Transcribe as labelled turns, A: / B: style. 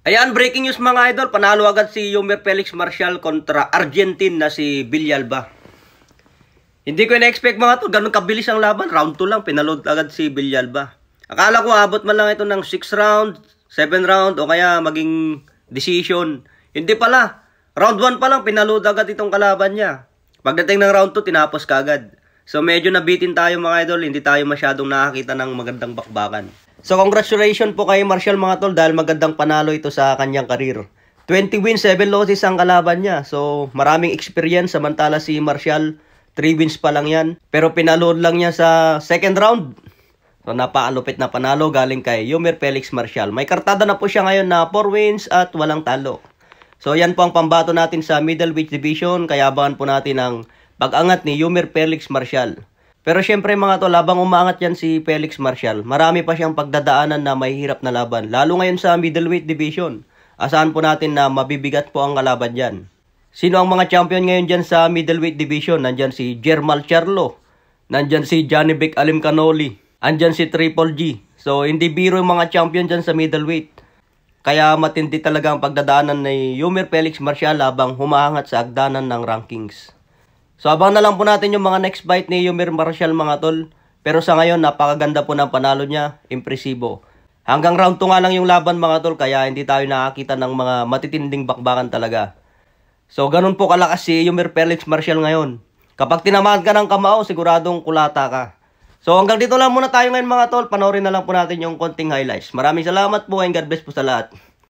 A: Ayan, breaking news mga idol. Panalo agad si Yomir Felix Marcial kontra Argentine na si Villalba. Hindi ko na-expect mga to. Ganun kabilis ang laban. Round 2 lang. Pinaload agad si Villalba. Akala ko abot man lang ito ng 6 round, 7 round o kaya maging decision. Hindi pala. Round 1 pa lang pinaload agad itong kalaban niya. Pagdating ng round 2 tinapos kaagad. So medyo nabitin tayo mga idol. Hindi tayo masyadong nakakita ng magandang bakbakan. So congratulations po kay Marcial mga tol dahil magandang panalo ito sa kanyang karir. 20 wins, 7 losses ang kalaban niya. So maraming experience samantala si Marcial 3 wins pa lang yan. Pero pinalood lang niya sa second round. So napakalupit na panalo galing kay Yomir Felix Marcial. May kartada na po siya ngayon na 4 wins at walang talo. So yan po ang pambato natin sa middleweight division. Kaya abangan po natin ang pag-angat ni Yomir Felix Marcial. Pero syempre mga tol, labang umangat yan si Felix Marcial, marami pa siyang pagdadaanan na mahihirap na laban. Lalo ngayon sa middleweight division. Asahan po natin na mabibigat po ang kalaban dyan. Sino ang mga champion ngayon dyan sa middleweight division? Nandyan si Jermal Charlo. Nandyan si Johnny Vic Alimcanoli. Andyan si Triple G. So hindi biro yung mga champion dyan sa middleweight. Kaya matindi talaga ang pagdadaanan ni Yomir Felix Marcial habang humahangat sa agdanan ng rankings. So abang na lang po natin yung mga next fight ni Yomir Marcial mga tol. Pero sa ngayon napakaganda po ng panalo niya, impresibo. Hanggang round 2 nga lang yung laban mga tol kaya hindi tayo nakakita ng mga matitinding bakbakan talaga. So ganun po kalakas si Yomir Felix Marcial ngayon. Kapag tinamaan ka ng kamao siguradong kulata ka. So hanggang dito lang muna tayo ngayon mga tol. Panoorin na lang po natin yung konting highlights. Maraming salamat po and God bless po sa lahat.